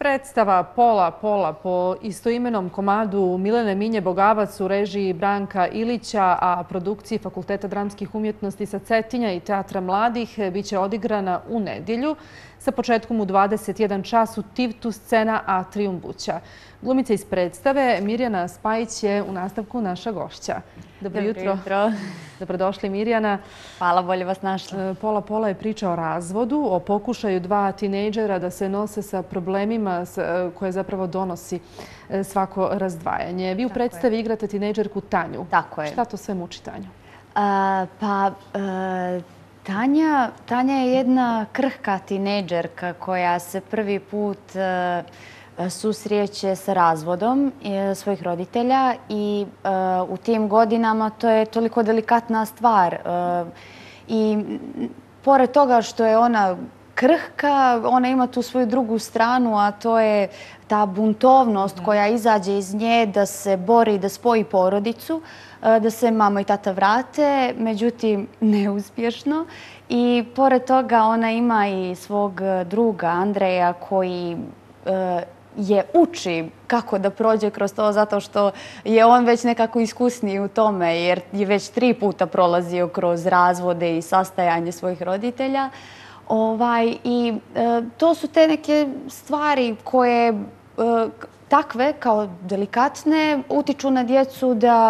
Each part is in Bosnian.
Predstava Pola Pola po istoimenom komadu Milene Minje Bogavac u režiji Branka Ilića, a produkciji Fakulteta dramskih umjetnosti sa Cetinja i Teatra mladih biće odigrana u nedjelju sa početkom u 21 čas u Tivtu, scena Atrium Buća. Glumica iz predstave Mirjana Spajić je u nastavku naša gošća. Dobro jutro. Dobrodošli, Mirjana. Hvala, bolje vas našla. Pola Pola je priča o razvodu, o pokušaju dva tinejdžera da se nose sa problemima koje zapravo donosi svako razdvajanje. Vi u predstavi igrate tinejdžerku Tanju. Tako je. Šta to sve muči Tanju? Tanja je jedna krhka tinejdžerka koja se prvi put susreće sa razvodom svojih roditelja i u tim godinama to je toliko delikatna stvar. I pored toga što je ona krhka, ona ima tu svoju drugu stranu, a to je ta buntovnost koja izađe iz nje da se bori da spoji porodicu, da se mama i tata vrate, međutim neuspješno. I pored toga ona ima i svog druga Andreja koji je uči kako da prođe kroz to zato što je on već nekako iskusniji u tome jer je već 3 puta prolazio kroz razvode i sastajanje svojih roditelja. I to su te neke stvari koje takve kao delikatne utiču na djecu da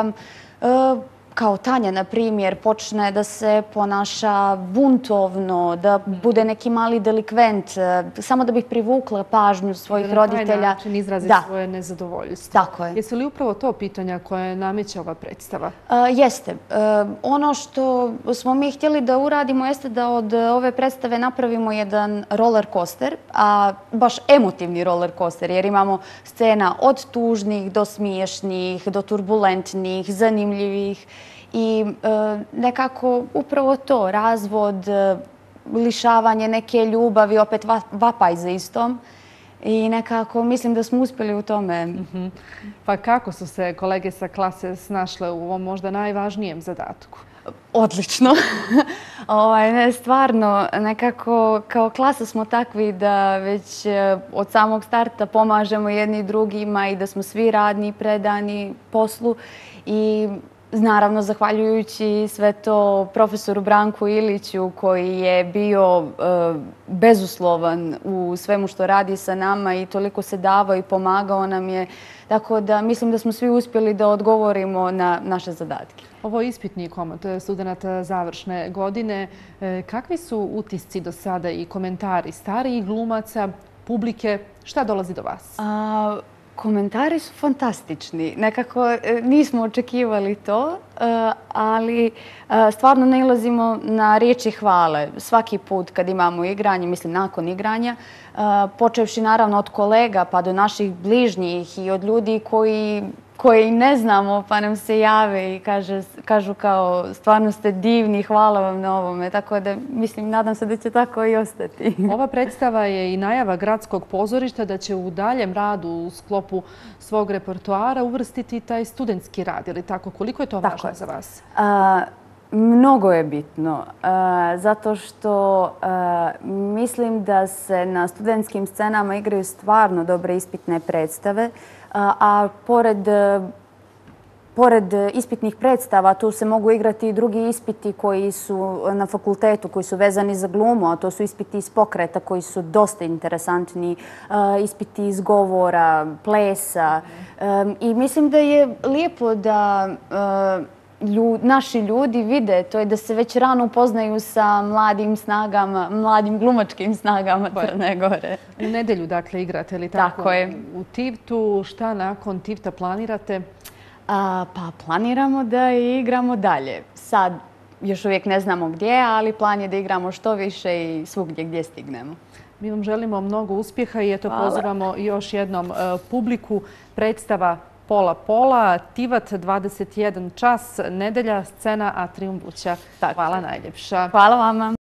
kao Tanja, na primjer, počne da se ponaša buntovno, da bude neki mali delikvent, samo da bih privukla pažnju svojih roditelja. Da na taj način izrazi svoje nezadovoljstvo. Tako je. Jesu li upravo to pitanja koje nameće ova predstava? Jeste. Ono što smo mi htjeli da uradimo jeste da od ove predstave napravimo jedan roller coaster, a baš emotivni roller coaster, jer imamo scena od tužnih do smiješnih, do turbulentnih, zanimljivih. I nekako upravo to, razvod, lišavanje neke ljubavi, opet vapaj za istom. I nekako mislim da smo uspjeli u tome. Pa kako su se kolege sa klase snašle u ovom možda najvažnijem zadatku? Odlično. Stvarno, nekako kao klasa smo takvi da već od samog starta pomažemo jedni drugima i da smo svi radni i predani poslu. I naravno, zahvaljujući sve to profesoru Branku Iliću koji je bio bezuslovan u svemu što radi sa nama i toliko se davao i pomagao nam je. Tako da mislim da smo svi uspjeli da odgovorimo na naše zadatke. Ovo je ispitni komad studenata završne godine. Kakvi su utisci do sada i komentari starijih glumaca, publike? Šta dolazi do vas? Komentari su fantastični. Nekako nismo očekivali to, ali stvarno nailazimo na riječi hvale. Svaki put kad imamo igranje, mislim nakon igranja, počevši naravno od kolega pa do naših bližnjih i od ljudi koji ne znamo pa nam se jave i kažu kao stvarno ste divni, hvala vam na ovome. Tako da mislim, nadam se da će tako i ostati. Ova predstava je i najava Gradskog pozorišta da će u daljem radu u sklopu svog repertoara uvrstiti taj studentski rad. Ili tako? Koliko je to važno za vas? Mnogo je bitno, zato što mislim da se na studentskim scenama igraju stvarno dobre ispitne predstave, a pored ispitnih predstava tu se mogu igrati i drugi ispiti koji su na fakultetu, koji su vezani za glumu, a to su ispiti iz pokreta koji su dosta interesantni, ispiti iz govora, plesa. I mislim da je lijepo da naši ljudi vide, to je da se već rano upoznaju sa mladim snagama, mladim glumačkim snagama Crne Gore. U nedjelju, dakle, igrate li tako? Tako je. U Tivtu. Šta nakon Tivta planirate? Pa planiramo da igramo dalje. Sad još uvijek ne znamo gdje, ali plan je da igramo što više i svugdje gdje stignemo. Mi vam želimo mnogo uspjeha i eto pozivamo još jednom publiku. Predstava Pola Pola, Tivat, 21 čas, nedjelja, scena Atrium Buća. Hvala najljepša. Hvala vama.